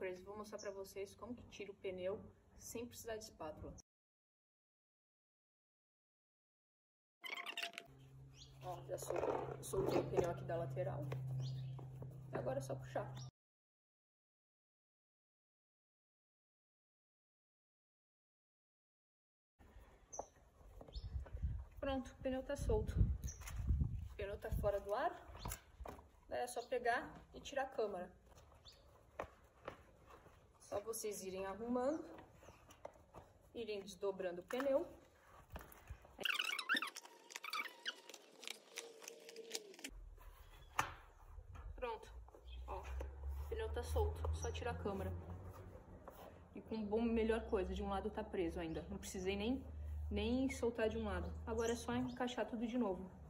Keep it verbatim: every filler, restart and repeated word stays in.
preso. Vou mostrar pra vocês como que tira o pneu sem precisar de espátula. Ó, já soltei, soltei o pneu aqui da lateral. E agora é só puxar. Pronto, o pneu tá solto. O pneu tá fora do ar. Daí é só pegar e tirar a câmara. Só vocês irem arrumando, irem desdobrando o pneu. Pronto, ó, o pneu tá solto, só tirar a câmara. E com bom, melhor coisa, de um lado tá preso ainda. Não precisei nem, nem soltar de um lado. Agora é só encaixar tudo de novo.